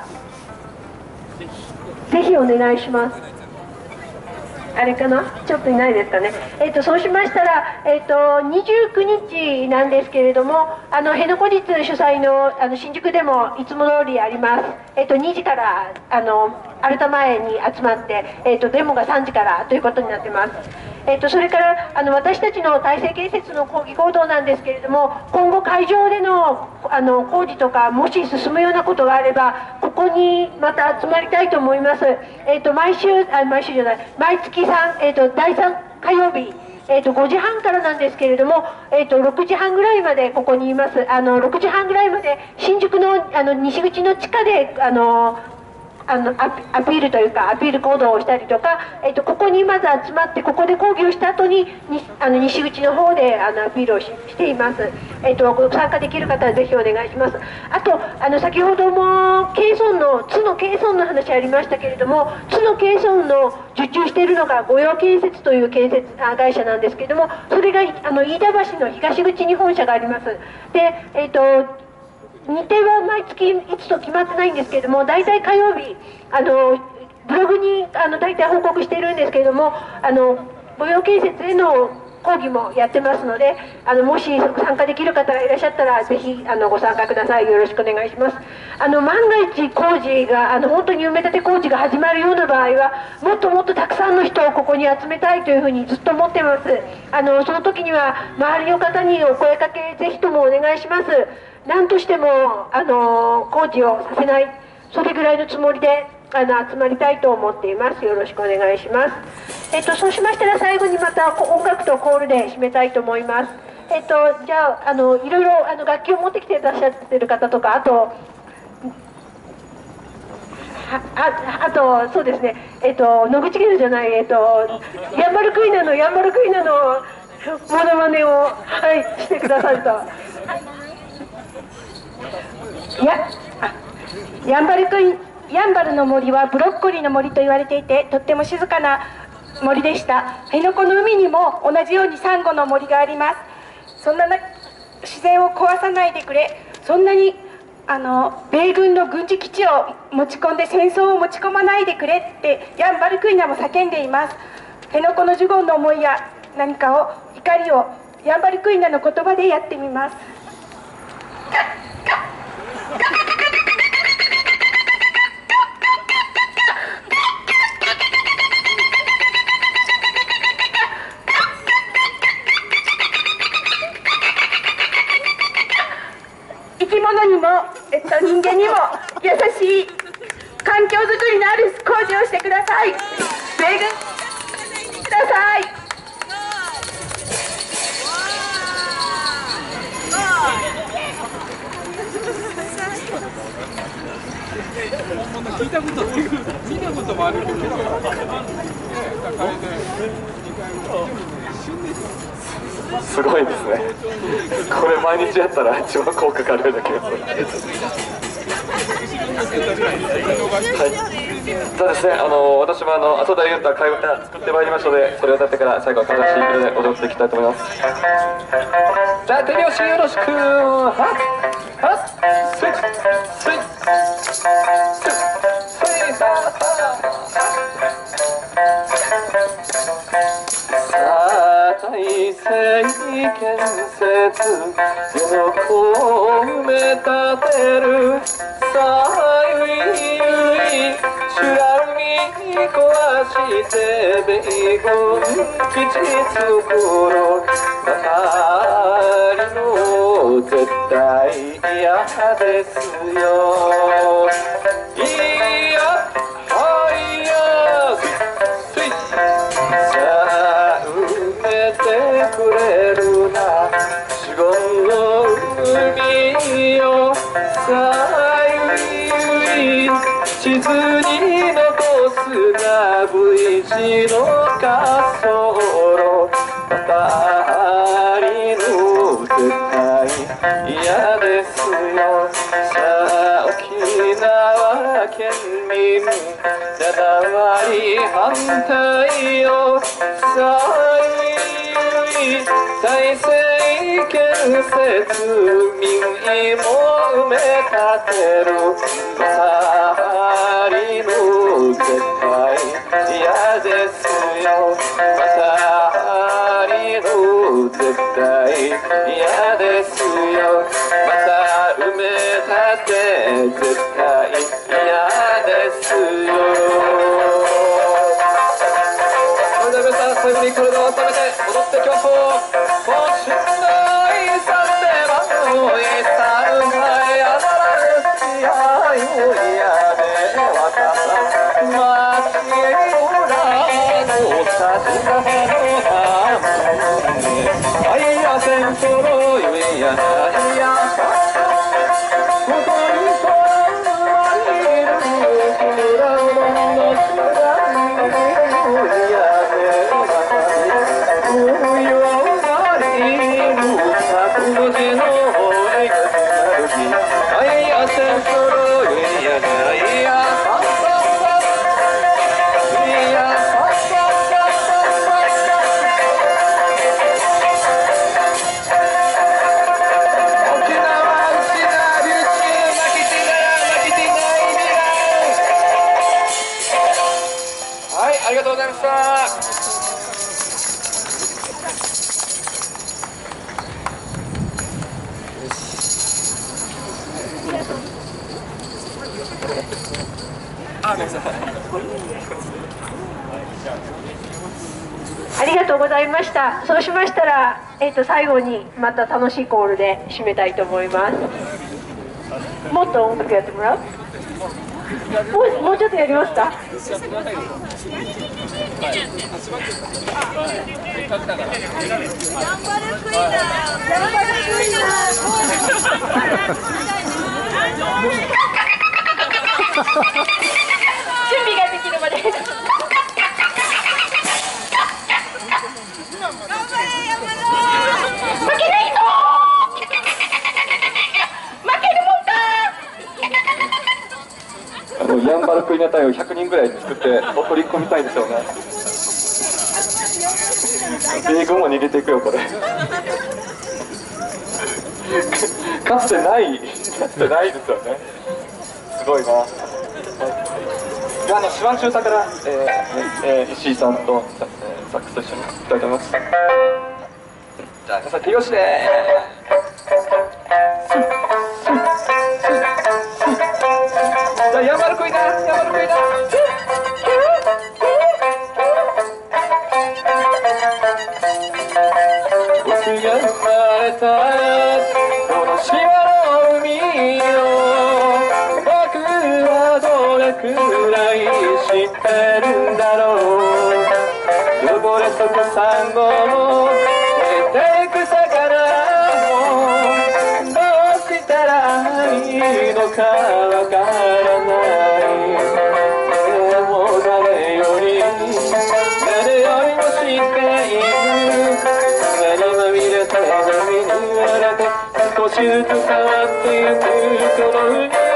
ぜひお願いします。あれかな、ちょっといないですかね。えー、とそうしましたら、えー、とにじゅうくにちなんですけれども、あの辺野古立主催のあの新宿でもいつも通りあります。えー、とにじからあのアルタ前に集まって、えー、とデモがさんじからということになってます。えー、とそれからあの私たちの体制建設の抗議行動なんですけれども、今後会場でのあの工事とかもし進むようなことがあれば、ここにまた集まりたいと思います。えっと毎週あ毎週じゃない毎月さん、えっとだいさん火曜日、えっとごじはんからなんですけれども、えっとろくじはんぐらいまでここにいます。あのろくじはんぐらいまで新宿のあの西口の地下であのあのアピアピールというかアピール行動をしたりとか、えっとここにまず集まってここで講義をした後ににあの西口の方であのアピールを し, しています。えっと参加できる方はぜひお願いします。あとあの先ほどもケイソンの津のケイソンの話ありましたけれども、津のケイソンの受注しているのが御用建設という建設会社なんですけれども、それがあの飯田橋の東口に本社があります。でえっと日程は毎月いつと決まってないんですけれども、大体火曜日あのブログにあの大体報告しているんですけれども、あの御用建設への講義もやってますので、あのもし参加できる方がいらっしゃったらぜひあのご参加ください。よろしくお願いします。あの万が一工事があの本当に埋め立て工事が始まるような場合はもっともっとたくさんの人をここに集めたいというふうにずっと思ってます。あのその時には周りの方にお声かけぜひともお願いします。何としてもあの工事をさせない、それぐらいのつもりであの集まりたいと思っています。よろしくお願いします。えっとそうしましたら最後にまた音楽とコールで締めたいと思います。えっとじゃああのいろいろあの楽器を持ってきていらっしゃってる方とか、あとはああとそうですね、えっと野口ゲルじゃない、えっとヤンバルクイナのヤンバルクイナのモノマネをはいしてくださると。やヤンバルクイヤンバルの森はブロッコリーの森と言われていて、とっても静かな森でした。辺野古の海にも同じようにサンゴの森があります。そんなな自然を壊さないでくれ、そんなにあの米軍の軍事基地を持ち込んで戦争を持ち込まないでくれってヤンバルクイナも叫んでいます。辺野古のジュゴンの思いや何かを怒りをヤンバルクイナの言葉でやってみます。生き物にも、えっと、人間にも優しい環境づくりのある工事をしてください。米軍ください。 聞いたこと見たこともあるけど、 すごいですね。これ毎日やったら一番効果があるような気がする。はい、じゃあですね、あの私もあの後で言った会話作ってまいりましたので、それを歌ってから最後は顔出しで踊っていきたいと思います。じゃあ手拍子よろしく。はっはっスイッスイッスイッさあ大成建設世の子を埋め立てるさあゆいゆい修羅海壊して米軍基地作ろうばかりの絶対嫌ですよ。いやはいやスイッさあ埋めてくれるな死後の海よさあゆい地図に残すな ブイ 字の滑走路ばかりの絶対嫌ですよ。さあ沖縄県民なな割反対よさあゆい大成建設民意も埋め立てるばかりの絶対嫌ですよ。ばかりの絶対嫌ですよ。また埋め立て絶対嫌ですよ。それでは皆さん最後に体を温めて踊っていきましょう。星のいさせばのいさうまいあららるしやよや揃いやないやここに空はいる空の空にやめ海は終わりる百の字の方へ行く日はいやせ揃いやないやありがとうございました。 ありがとうございました。そうしましたら、えっと最後にまた楽しいコールで締めたいと思います。もっと音楽やってもらう？もう、もうちょっとやりますか？準備ができるまで。負けないぞ。負けるもんか。 あのヤンバルクイナ隊をひゃくにんぐらい作って送り込みたいですよね。米軍も逃げていくよこれ。かつてないかつてないですよね。すごいな。であの手腕中佐から、えーえー、石井さんと、えー、サックスと一緒に歌いと思います。じゃあ皆さん手拍子でじゃあヤンバルクイナヤンバルクイナ僕が生まれたこの島の海を僕はどれくらい知ってるんだろう汚れとくサンゴも出てく魚もどうしたらいいのかわからないでも誰より誰よりも知っている何まみれて波に揺れて少しずつ変わってゆくこの海を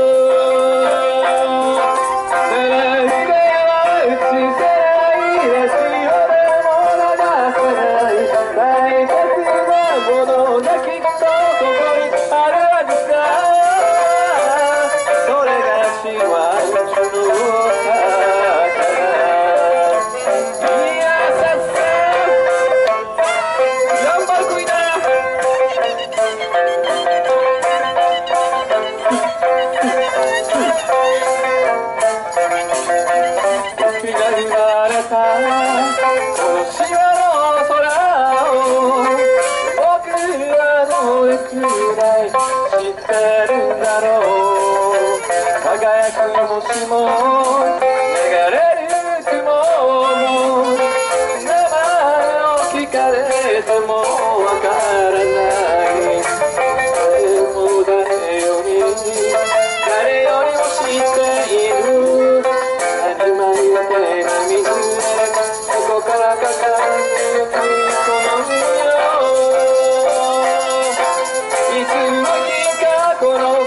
輝く星も流れる雲も名前を聞かれてもわからない誰も誰より誰よりも知っている始まりは手が水ここからかかってゆくこの海よいつの日かこの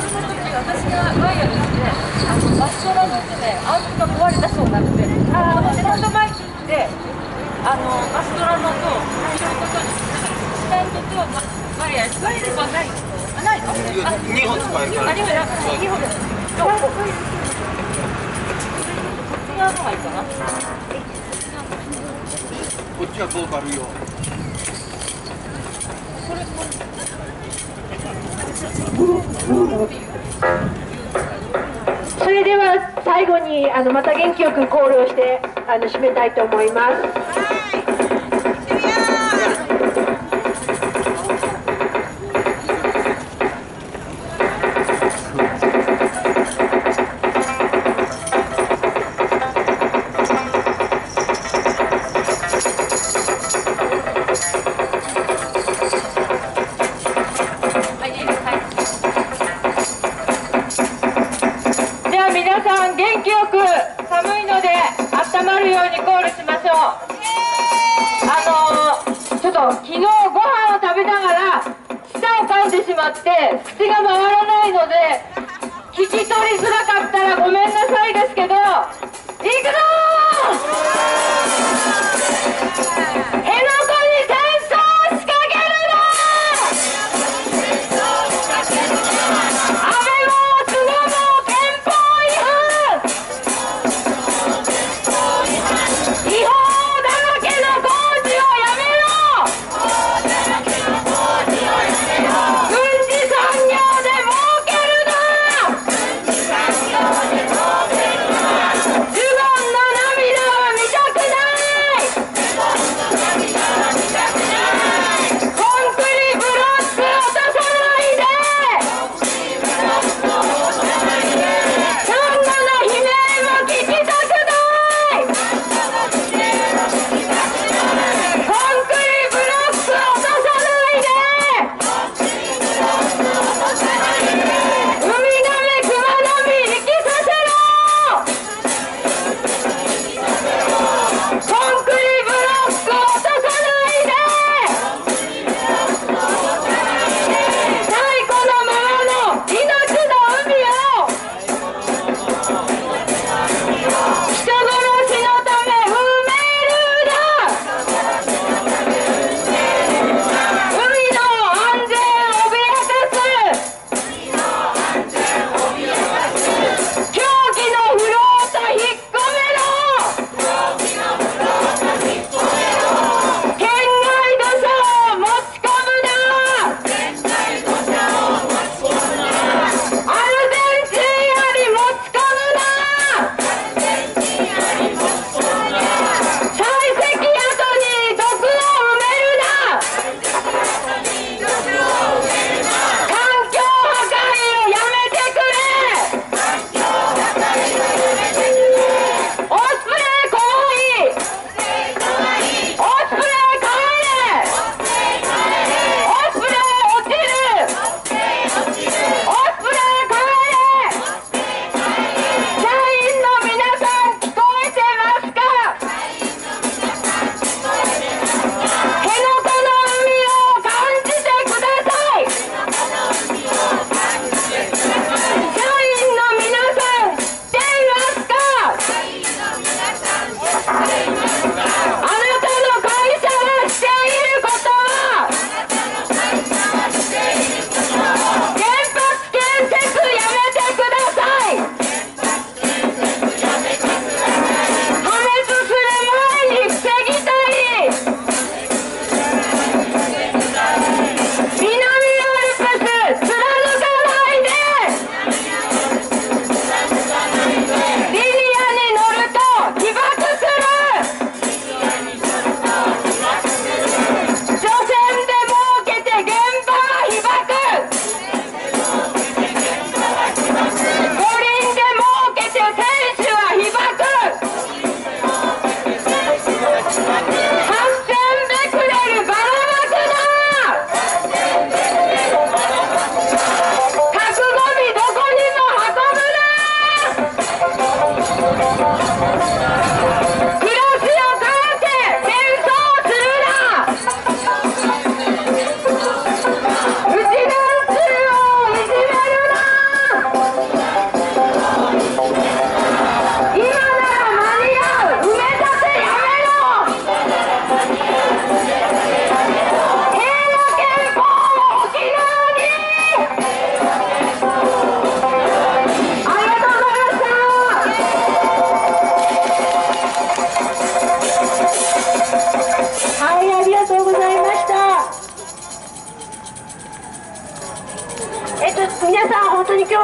の時私がワイヤレスであのバストラのねアームが壊れたそうなので、あのセカンドマイクであのバストラのとそういうことにスタンドとワイヤレスがいればないあないの？ にほん使えるから。 あ、にほんだ。にほんです。どう？こっち側の方がいいかな。 こっちはボーカル用。 それでは最後にあのまた元気よくコールをしてあの締めたいと思います。 元気よく寒いので温まるようにコールしましょう。あのー、ちょっと昨日ご飯を食べながら舌を噛んでしまって口が回らないので聞き取りづらかったらごめんなさいですけど、いくぞー！辺野古に戦争を仕掛けるな！安倍も菅も憲法違反！違法だらけの工事をやめろ！軍事産業で儲ける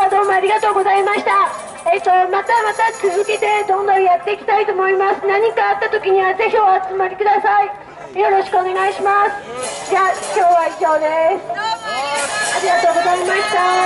はどうもありがとうございました。えっとまたまた続けてどんどんやっていきたいと思います。何かあった時にはぜひお集まりください。よろしくお願いします。じゃあ今日は以上です。ありがとうございました。